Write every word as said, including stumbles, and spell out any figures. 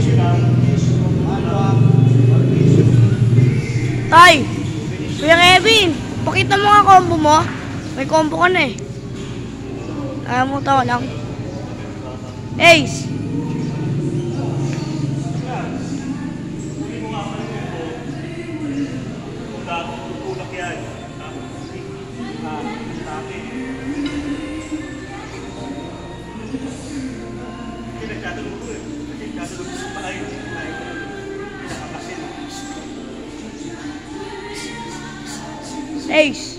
Tay! Kuya Kevin! Pakita mo nga combo mo. May combo ka na eh. Ayaw mo tawa lang. Ace! Ace!